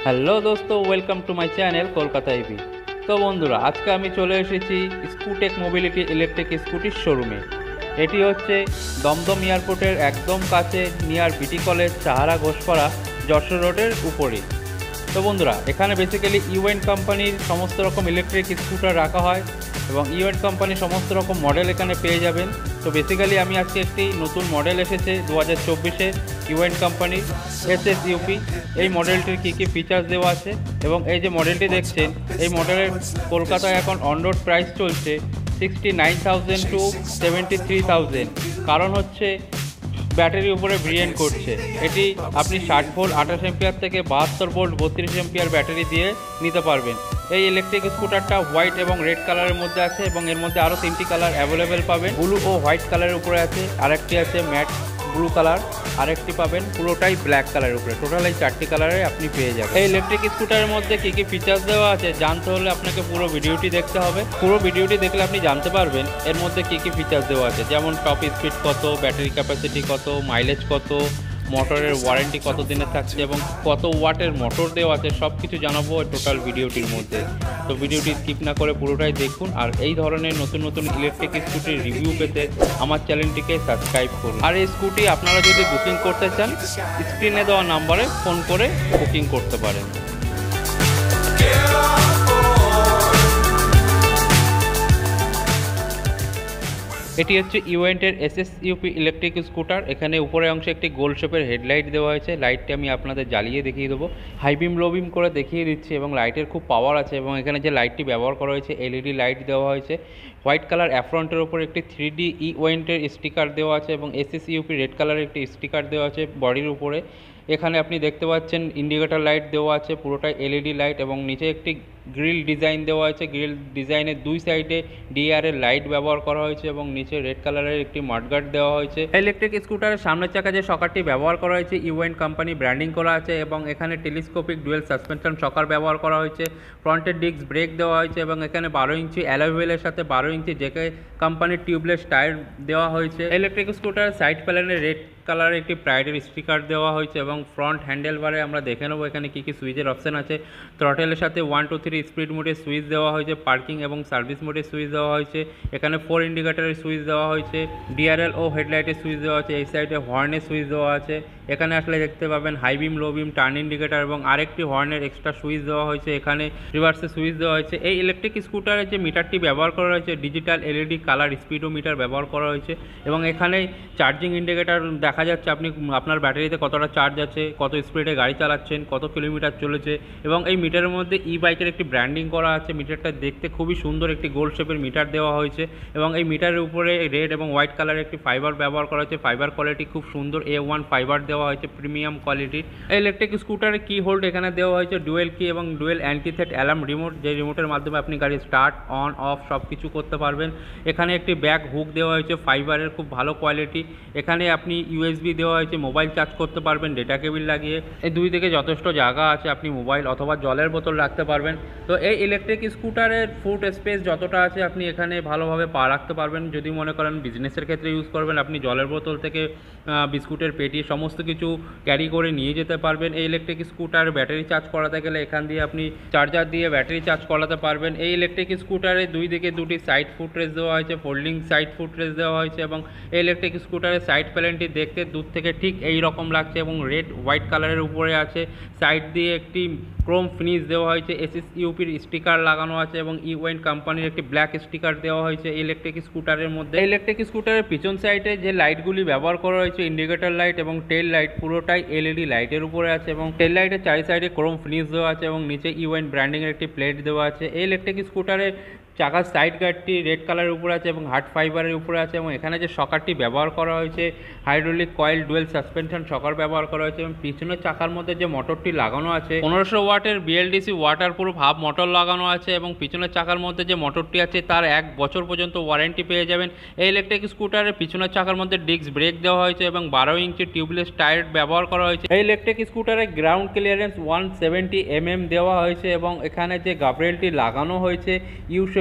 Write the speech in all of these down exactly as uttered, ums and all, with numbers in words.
Hello দোস্ত, welcome to my channel Kolkata EV. তো বন্ধুরা, আজকে আমি চলে এসেছি স্কুটেক মোবিলিটি ইলেকট্রিক স্কুটির শোরুমে। এটি হচ্ছে দমদম এয়ারপোর্টের একদম কাছে, নিয়ার বিটি কলেজ, চাহারা ঘোষপাড়া, যশোর রোডের উপরে। তো বন্ধুরা, এখানে বেসিক্যালি ইউএন কোম্পানির সমস্ত রকম ইলেকট্রিক স্কুটার রাখা হয় এবং ইউএন কোম্পানির সমস্ত রকম মডেল এখানে পেয়ে যাবেন। তো বেসিক্যালি আমি আজকে একটি নতুন মডেল এসেছে দু হাজার চব্বিশে ইউএন কোম্পানির এস এস ইউপি। এই মডেলটির কী কী ফিচার্স দেওয়া আছে এবং এই যে মডেলটি দেখছেন, এই মডেলের কলকাতায় এখন অন রোড প্রাইস চলছে sixty nine thousand to seventy three thousand. কারণ হচ্ছে ব্যাটারির উপরে ভেরিয়েন্ট করছে। এটি আপনি ষাট ভোল্ট আঠাশ এম্পিয়ার থেকে বাহাত্তর ভোল্ট বত্রিশ এম্পিয়ার ব্যাটারি দিয়ে নিতে পারবেন। এই ইলেকট্রিক স্কুটারটা হোয়াইট এবং রেড কালারের মধ্যে আছে এবং এর মধ্যে আরও তিনটি কালার অ্যাভেলেবেল পাবেন। ব্লু ও হোয়াইট কালারের উপরে আছে, আরেকটি আছে ম্যাট ব্লু কালার, আরেকটি পাবেন পুরোটাই ব্ল্যাক কালারের উপরে। টোটাল এই চারটি কালারে আপনি পেয়ে যাবেন। এই ইলেকট্রিক স্কুটারের মধ্যে কী কী ফিচার্স দেওয়া আছে জানতে হলে আপনাকে পুরো ভিডিওটি দেখতে হবে। পুরো ভিডিওটি দেখলে আপনি জানতে পারবেন এর মধ্যে কী কী ফিচার্স দেওয়া আছে, যেমন টপ স্পিড কত, ব্যাটারি ক্যাপাসিটি কত, মাইলেজ কত, মোটরের ওয়ারেন্টি কত দিনে থাকছে এবং কত ওয়াটের মোটর দেওয়া আছে, সব কিছু জানাবো টোটাল ভিডিওটির মধ্যে। তো ভিডিওটি স্কিপ না করে পুরোটাই দেখুন। আর এই ধরনের নতুন নতুন ইলেকট্রিক স্কুটির রিভিউ পেতে আমার চ্যানেলটিকে সাবস্ক্রাইব করুন। আর এই স্কুটি আপনারা যদি বুকিং করতে চান, স্ক্রিনে দেওয়া নাম্বারে ফোন করে বুকিং করতে পারেন। এটি হচ্ছে ইউএন্টের S S UP electric scooter. এখানে উপরের অংশে একটি গোল শেপের হেডলাইট দেওয়া হয়েছে। লাইটটি আমি আপনাদের জ্বালিয়ে দেখিয়ে দেবো, হাই বিম লো বিম করে দেখিয়ে দিচ্ছি এবং লাইটের খুব পাওয়ার আছে। এবং এখানে যে লাইটটি ব্যবহার করা হয়েছে এলইডি লাইট দেওয়া হয়েছে। হোয়াইট কালার অ্যাফ্রন্টের উপর একটি থ্রি ডি ইউএন্টের স্টিকার দেওয়া আছে এবং এস এস ইউপি রেড কালারের একটি স্টিকার দেওয়া আছে বডির উপরে। এখানে আপনি দেখতে পাচ্ছেন ইন্ডিকেটর লাইট দেওয়া আছে, পুরোটাই এলইডি লাইট এবং নিচে একটি গ্রিল ডিজাইন দেওয়া আছে। গ্রিল ডিজাইনের দুই সাইডে ডিআর এর লাইট ব্যবহার করা হয়েছে এবং নিচে রেড কালারের একটি মাডগার্ড দেওয়া হয়েছে। ইলেকট্রিক স্কুটারের সামনের চাকা যে শকারটি ব্যবহার করা হয়েছে ইউএন কোম্পানি ব্র্যান্ডিং করা আছে এবং এখানে টেলিস্কোপিক ডুয়েল সাসপেনশন শকার ব্যবহার করা হয়েছে। ফ্রন্টের ডিস্ক ব্রেক দেওয়া হয়েছে এবং এখানে বারো ইঞ্চি অ্যালয় হুইলের সাথে বারো ইঞ্চি জেকে কোম্পানির টিউবলেস টায়ার দেওয়া হয়েছে। ইলেকট্রিক স্কুটারের সাইড প্যানেলে রেড কালারের একটি প্রাইডের স্টিকার দেওয়া হয়েছে এবং ফ্রন্ট হ্যান্ডেল বারে আমরা দেখে নেবো এখানে কী কী সুইচের অপশান আছে। থ্রটেলের সাথে ওয়ান টু থ্রি স্পিড মোডে সুইচ দেওয়া হয়েছে, পার্কিং এবং সার্ভিস মোডে সুইচ দেওয়া হয়েছে। এখানে ফোর ইন্ডিকেটারের সুইচ দেওয়া হয়েছে, ডিআরএল ও হেডলাইটের সুইচ দেওয়া আছে। এই সাইডে হর্নের সুইচ দেওয়া আছে। এখানে আসলে দেখতে পাবেন high beam low beam turn indicator এবং আরেকটি হর্নের এক্সট্রা সুইচ দেওয়া হয়েছে। এখানে রিভার্সে সুইচ দেওয়া হয়েছে। এই ইলেকট্রিক স্কুটারের যে মিটারটি ব্যবহার করা হয়েছে digital LED colour speedometer ব্যবহার করা হয়েছে এবং এখানে চার্জিং ইন্ডিকেটার দেখা যাচ্ছে আপনি আপনার ব্যাটারিতে কতটা চার্জ আছে, কত স্পিডে গাড়ি চালাচ্ছেন, কত কিলোমিটার চলেছে। এবং এই মিটারের মধ্যে ই বাইকের একটি ব্র্যান্ডিং করা আছে। মিটারটা দেখতে খুবই সুন্দর, একটি গোল শেপের মিটার দেওয়া হয়েছে এবং এই মিটারের উপরে রেড এবং হোয়াইট কালারের একটি ফাইবার ব্যবহার করা হয়েছে। ফাইবার কোয়ালিটি খুব সুন্দর, এ ওয়ান ফাইবার দেওয়া হয়েছে, প্রিমিয়াম কোয়ালিটির। এই ইলেকট্রিক স্কুটারের কি হোল্ড এখানে দেওয়া হয়েছে ডুয়েল কি এবং ডুয়েল অ্যান্টিথেট অ্যালার্ম রিমোট, যে রিমোটের মাধ্যমে আপনি গাড়ি স্টার্ট অন অফ সব কিছু করতে পারবেন। এখানে একটি ব্যাক হুক দেওয়া হয়েছে ফাইবারের, খুব ভালো কোয়ালিটি। এখানে আপনি ইউএসবি দেওয়া হয়েছে, মোবাইল চার্জ করতে পারবেন ডেটা কেবিল লাগিয়ে। এই দুই দিকে যথেষ্ট জায়গা আছে, আপনি মোবাইল অথবা জলের বোতল রাখতে পারবেন। তো এই ইলেকট্রিক স্কুটারের ফুট স্পেস যতটা আছে আপনি এখানে ভালোভাবে পা রাখতে পারবেন। যদি মনে করেন বিজনেসের ক্ষেত্রে ইউজ করবেন, আপনি জলের বোতল থেকে বিস্কুটের পেটি সমস্ত কিছু ক্যারি করে নিয়ে যেতে পারবেন। এই ইলেকট্রিক স্কুটার ব্যাটারি চার্জ করাতে গেলে এখান দিয়ে আপনি চার্জার দিয়ে ব্যাটারি চার্জ করাতে পারবেন। এই ইলেকট্রিক স্কুটারে দুই দিকে দুটি সাইড ফুটরেস দেওয়া হয়েছে, ফোল্ডিং সাইড ফুটরেস দেওয়া হয়েছে এবং এই ইলেকট্রিক স্কুটারের সাইড প্যানেলটি দেখতে দূর থেকে ঠিক এই রকম লাগছে এবং রেড হোয়াইট কালারের উপরে আছে। সাইড দিয়ে একটি ক্রোম ফিনিশ দেওয়া হয়েছে, এসএস ইউপির স্টিকার লাগানো আছে এবং ইউএন কোম্পানির একটি ব্ল্যাক স্টিকার দেওয়া হয়েছে ইলেকট্রিক স্কুটারের মধ্যে। ইলেকট্রিক স্কুটারের পিছন সাইডে যে লাইটগুলি ব্যবহার করা হয়েছে ইন্ডিকেটর লাইট এবং টেল লাইট পুরোটাই এলইডি লাইটের উপরে আছে এবং টেল লাইটের চারি সাইডে ক্রোম ফিনিশ দেওয়া আছে এবং নিচে ইউএন ব্র্যান্ডিংয়ের একটি প্লেট দেওয়া আছে। এই ইলেকট্রিক স্কুটারের চাকার সাইড গার্ডটি রেড কালারের উপরে আছে এবং হার্ড ফাইবারের উপরে আছে এবং এখানে যে শকারটি ব্যবহার করা হয়েছে hydraulic coil dual suspension shocker ব্যবহার করা হয়েছে এবং পিছনের চাকার মধ্যে যে মোটরটি লাগানো আছে পনেরোশো ওয়াটের BLDC waterproof hub motor লাগানো আছে এবং পিছনের চাকার মধ্যে যে মোটরটি আছে তার এক বছর পর্যন্ত ওয়ারেন্টি পেয়ে যাবেন। এই ইলেকট্রিক স্কুটারের পিছনের চাকার মধ্যে ডিস্ক ব্রেক দেওয়া হয়েছে এবং বারো ইঞ্চি টিউবলেস টায়ার ব্যবহার করা হয়েছে। এই ইলেকট্রিক স্কুটারের ground clearance one seventy M M দেওয়া হয়েছে এবং এখানে যে গাবরেলটি লাগানো হয়েছে ইউ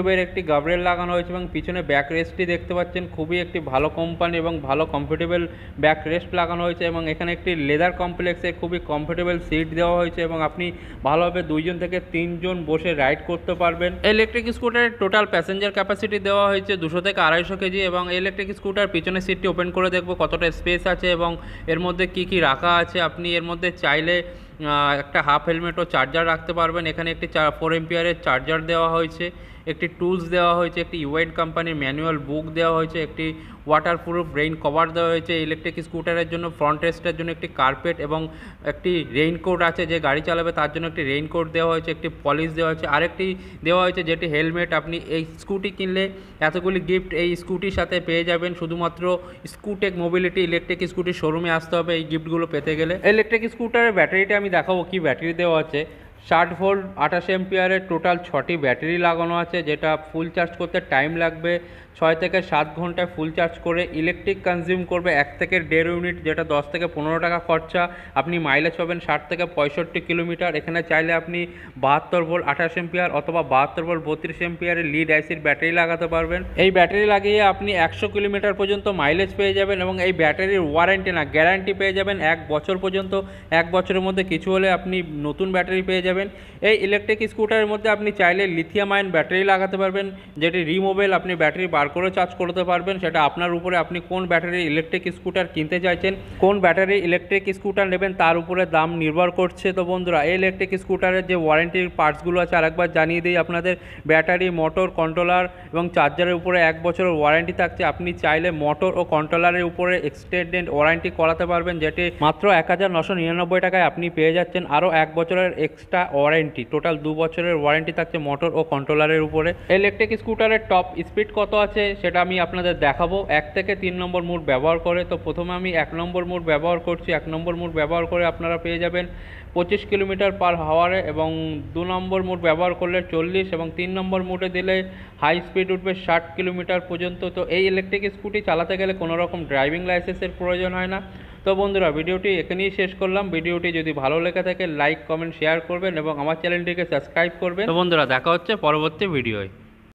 শেপের একটি গাবরেল লাগানো হয়েছে এবং পিছনে ব্যাক রেস্টটি দেখতে পাচ্ছেন, খুবই একটি ভালো কোম্পানি এবং ভালো কমফোর্টেবল ব্যাক রেস্ট লাগানো হয়েছে এবং এখানে একটি লেদার কমপ্লেক্সে খুবই কমফোর্টেবল সিট দেওয়া হয়েছে এবং আপনি ভালোভাবে দুইজন থেকে তিনজন বসে রাইড করতে পারবেন। ইলেকট্রিক স্কুটারের টোটাল প্যাসেঞ্জার ক্যাপাসিটি দেওয়া হয়েছে দুশো থেকে আড়াইশো কেজি এবং ইলেকট্রিক স্কুটার পিছনের সিটটি ওপেন করে দেখবো কতটা স্পেস আছে এবং এর মধ্যে কি কি রাখা আছে। আপনি এর মধ্যে চাইলে একটা হাফ হেলমেট ও চার্জার রাখতে পারবেন। এখানে একটি ফোর এম্পিয়ারের চার্জার দেওয়া হয়েছে, একটি টুলস দেওয়া হয়েছে, একটি ইউআইড কোম্পানির ম্যানুয়াল বুক দেওয়া হয়েছে, একটি ওয়াটারপ্রুফ রেইন কভার দেওয়া হয়েছে। ইলেকট্রিক স্কুটারের জন্য ফ্রন্ট রেস্টের জন্য একটি কার্পেট এবং একটি রেইনকোট আছে, যে গাড়ি চালাবে তার জন্য একটি রেইনকোট দেওয়া হয়েছে, একটি পলিশ দেওয়া হয়েছে, আরেকটি দেওয়া হয়েছে যেটি হেলমেট। আপনি এই স্কুটি কিনলে এতগুলি গিফট এই স্কুটির সাথে পেয়ে যাবেন। শুধুমাত্র স্কুটেক মোবিলিটি ইলেকট্রিক স্কুটির শোরুমে আসতে হবে এই গিফটগুলো পেতে গেলে। ইলেকট্রিক স্কুটারের ব্যাটারিটা আমি দেখাবো কি ব্যাটারি দেওয়া আছে। ষাট ভোল্ট আঠাশ এম্পিয়ারের টোটাল ছটি ব্যাটারি লাগানো আছে, যেটা ফুল চার্জ করতে টাইম লাগবে ছয় থেকে সাত ঘন্টায় ফুল চার্জ করে। ইলেকট্রিক কনজিউম করবে এক থেকে দেড় ইউনিট, যেটা দশ থেকে পনেরো টাকা খরচা। আপনি মাইলেজ পাবেন ষাট থেকে পঁয়ষট্টি কিলোমিটার। এখানে চাইলে আপনি বাহাত্তর ভোল্ট আঠাশ এম্পিয়ার অথবা বাহাত্তর ভোল্ট বত্রিশ এম্পিয়ারের লিড আইসির ব্যাটারি লাগাতে পারবেন। এই ব্যাটারি লাগিয়ে আপনি একশো কিলোমিটার পর্যন্ত মাইলেজ পেয়ে যাবেন এবং এই ব্যাটারির ওয়ারেন্টি না গ্যারান্টি পেয়ে যাবেন এক বছর পর্যন্ত। এক বছরের মধ্যে কিছু হলে আপনি নতুন ব্যাটারি পেয়ে যাবেন। এই ইলেকট্রিক স্কুটারের মধ্যে আপনি চাইলে লিথিয়াম আয়ন ব্যাটারি লাগাতে পারবেন, যেটি রিমুভেবল, আপনি ব্যাটারি বার করে চার্জ করতে পারবেন। সেটা আপনার উপরে, আপনি কোন ব্যাটারি ইলেকট্রিক স্কুটার কিনতে চাইছেন, কোন ব্যাটারি ইলেকট্রিক স্কুটার নেবেন তার উপরে দাম নির্ভর করছে। তো বন্ধুরা, এই ইলেকট্রিক স্কুটারের যে ওয়ারেন্টির পার্টসগুলো আছে আরেকবার জানিয়ে দিই আপনাদের। ব্যাটারি, মোটর, কন্ট্রোলার এবং চার্জারের উপরে এক বছরের ওয়ারেন্টি থাকছে। আপনি চাইলে মোটর ও কন্ট্রোলারের উপরে এক্সটেন্ডেড ওয়ারেন্টি করাতে পারবেন, যেটি মাত্র এক হাজার নশো নিরানব্বই টাকায় আপনি পেয়ে যাচ্ছেন আরও এক বছরের এক্সট্রা ওয়ারেন্টি। টোটাল দু বছরের ওয়ারেন্টি থাকছে মোটর ও কন্ট্রোলারের উপরে। ইলেকট্রিক স্কুটারের টপ স্পিড কত আছে সেটা আমি আপনাদের দেখাবো এক থেকে তিন নম্বর মোড ব্যবহার করে। তো প্রথমে আমি এক নম্বর মোড ব্যবহার করছি। এক নম্বর মোড ব্যবহার করে আপনারা পেয়ে যাবেন পঁচিশ কিলোমিটার পার হাওয়ারে এবং দু নম্বর মোড ব্যবহার করলে চল্লিশ এবং তিন নম্বর মোডে দিলে হাই স্পিড উঠবে ষাট কিলোমিটার পর্যন্ত। তো এই ইলেকট্রিক স্কুটি চালাতে গেলে কোনো রকম ড্রাইভিং লাইসেন্সের প্রয়োজন হয় না। তো বন্ধুরা, ভিডিওটি এখানেই শেষ করলাম। ভিডিওটি যদি ভালো লেগে থাকে লাইক, কমেন্ট, শেয়ার করবেন এবং আমার চ্যানেলটিকে সাবস্ক্রাইব করবেন। তো বন্ধুরা, দেখা হচ্ছে পরবর্তী ভিডিওয়।